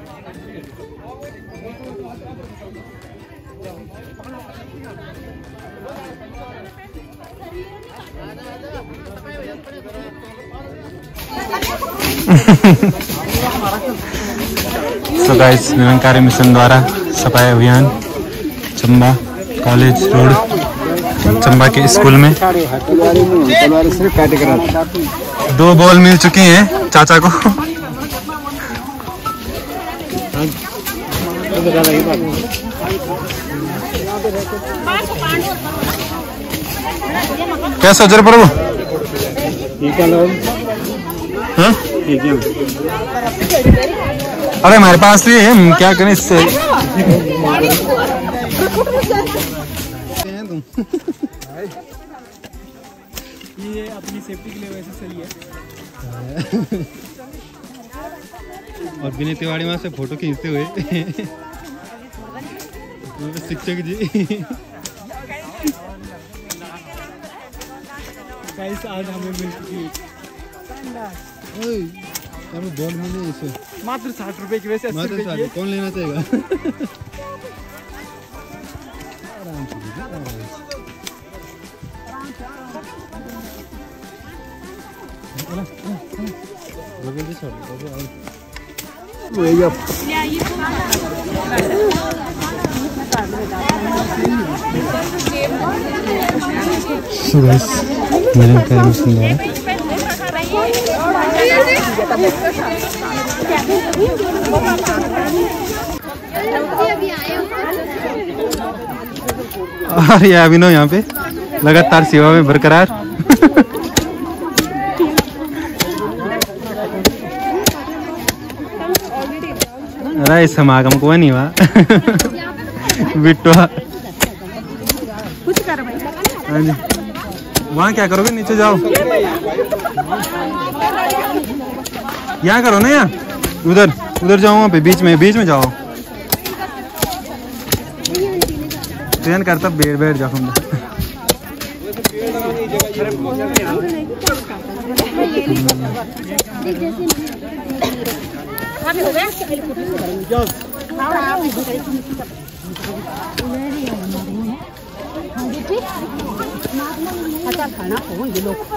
So guys, Nirankari mission द्वारा सफाई अभियान चंबा कॉलेज रोड चंबा के स्कूल में 2 बॉल मिल चुकी हैं चाचा को। क्या सोच रहे प्रभु? हाँ? अरे हमारे पास भी है, हम क्या करें इससे। ये अपनी सेफ्टी के लिए वैसे सही है। और विनय तिवारी वहां से फोटो खींचते हुए शिक्षक जी। गाइस आज हमें मिल चुकी बॉल मिले इसे मात्र 60 रुपए की, वैसे 80 रुपए की। कौन लेना चाहेगा? और ये अभिनव यहाँ पे लगातार सेवा में बरकरार। अरे समागम को नहीं हुआ बिट्टुआ। हाँ जी, वहाँ क्या करोगे? नीचे जाओ, यहाँ करो ना, यहाँ उधर उधर जाओ, वहाँ पे बीच में जाओ। ट्रेन करता बैठ जाओ हम। खाना हो ये लोग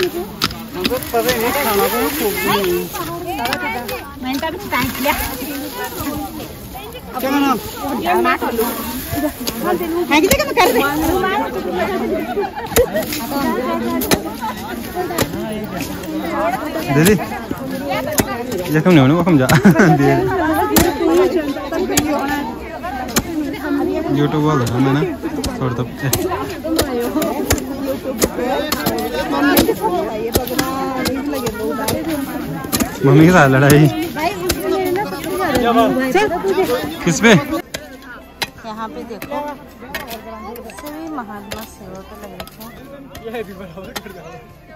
दीदी जखम नहीं होने जा यूट्यूब वाला है ना छोड़ तब मम्मी के साथ लड़ाई किस पे? यहाँ पे देखो सभी महात्मा सेवा को लग रखे हैं।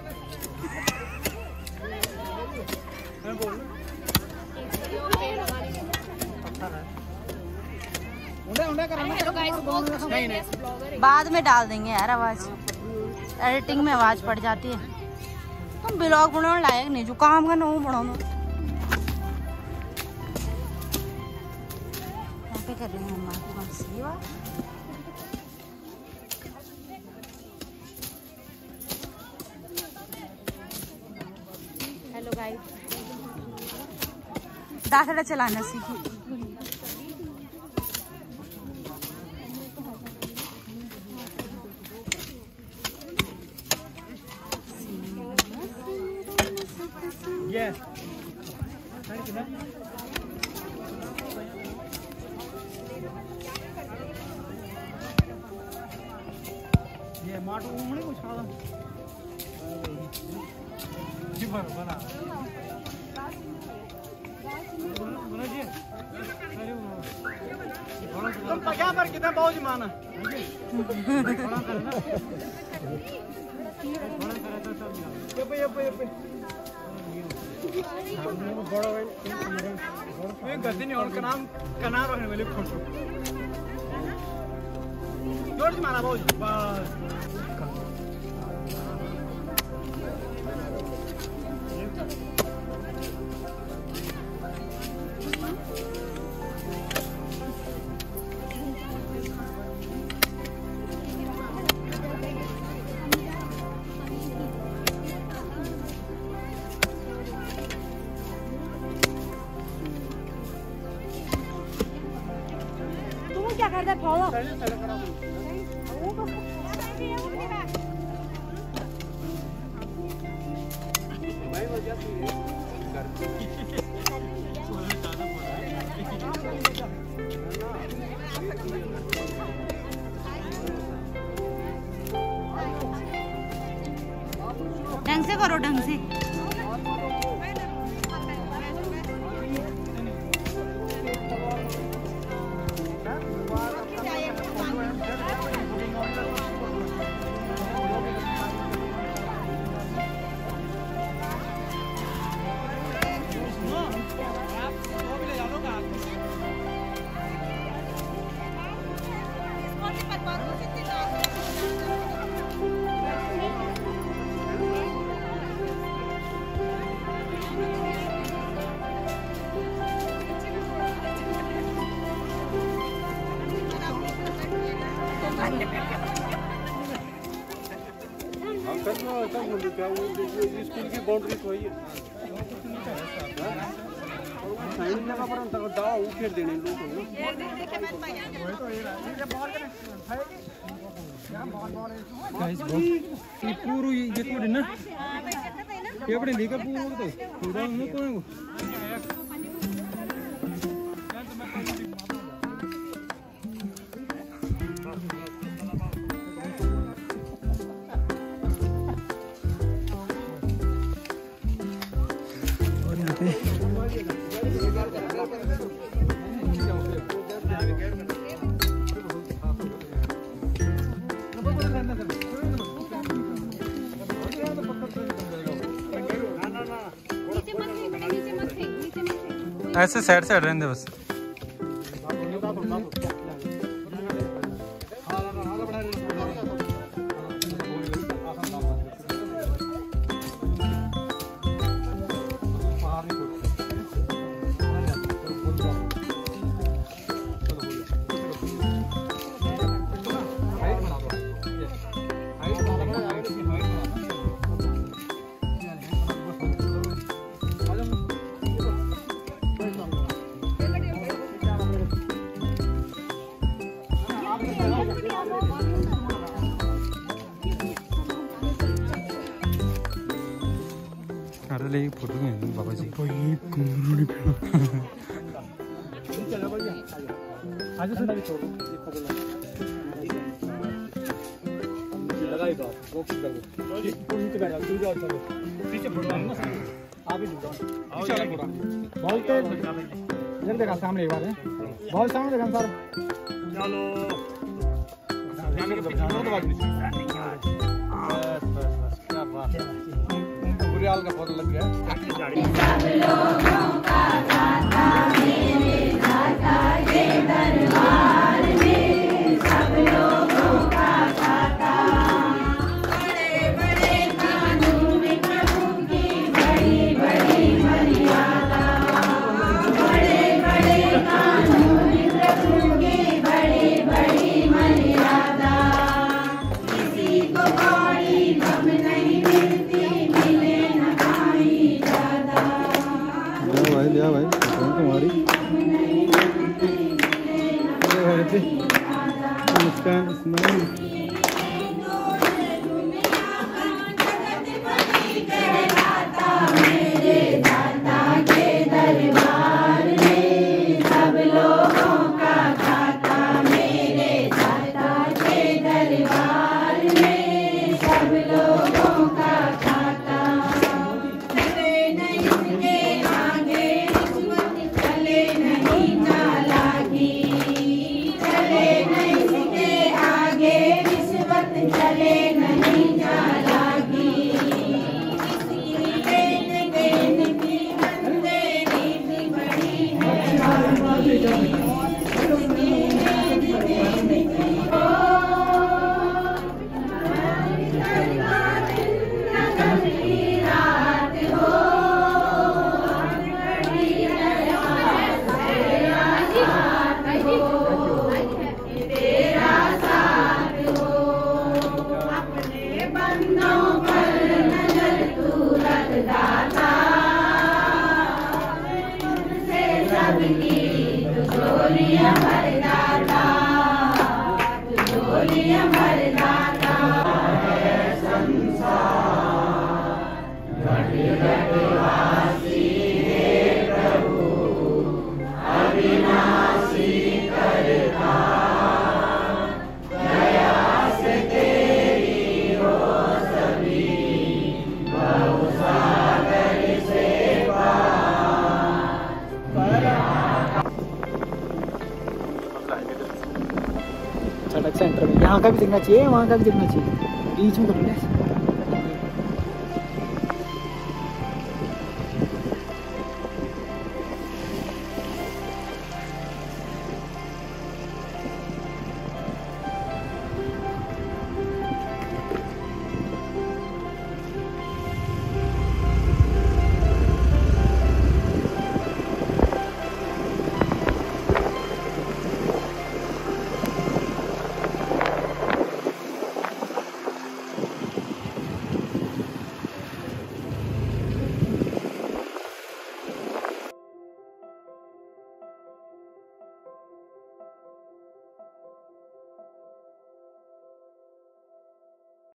बाद में डाल देंगे यार, आवाज एडिटिंग में आवाज पड़ जाती है। तुम ब्लॉग बनाने लायक नहीं, जो काम करना वो बनाओ। यहाँ पे कर रहे हैं महात्मा सेवा। हेलो गाइस, दाखड़ा चलाना सीखो। ये माटो उमड़े कुछ खादा जी बना बना जी। अरे वो तुम क्या पर कितना बहुत माना बड़ा करना बड़ा करा तो सब ये बड़ा मैं गति नहीं और कनार रहने वाले फोटो जोर से मारा बहुत बस। ढंग से करो, ढंग से। स्कूल की बाउंड्री तो है साइड लगा पर अंतर दावा उखेड़ देने लोग गाइस ये पूरा ये कोड ना ये बड़े लेकर पूरा तो पूरा उनको को ऐसे साइड साइड रहने बस। अरे फोटो में बाबा जी आज से भी छोड़ो लगाएगा वो किस तरह नीचे बैठा तू जाओ चलो पीछे फोटो ना आप ही जाओ पीछे वाला पूरा बॉल पे इधर देखा सामने एक बार है बॉल सामने देखा सर चलो जाने के बाद बात नहीं बस क्या बात है बुरियाल का फोटो लग गया सब लोगों का दाता मेरे दाता के दरबार में सब लोगों का दाता बड़े बड़े कानून प्रभु की बड़ी बड़ी मर्यादा बड़े बड़े कानून प्रभु की बड़ी बड़ी मर्यादा किसी को कोई गम नहीं मिलती दिया भाई तुम्हारी मेरे दाता के दरबार में सब लोगों का दाता मेरे दाता के दरबार में सब लोगों का दाता चले नहीं के आगे चले नहीं चालाकी चले नहीं के आगे रिश्वत चले नहीं चालाकी लेन देन की अंधेरी भी बड़ी है सबकी झोलियां भर दाता सड़क सेंटर में यहाँ का भी दिखना चाहिए, वहाँ का भी दिखना चाहिए, बीच में तो